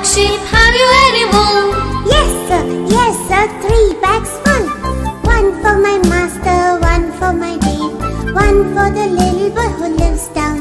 Sheep, have you any wool? Yes, sir, 3 bags full. One for my master, one for my babe, one for the little boy who lives down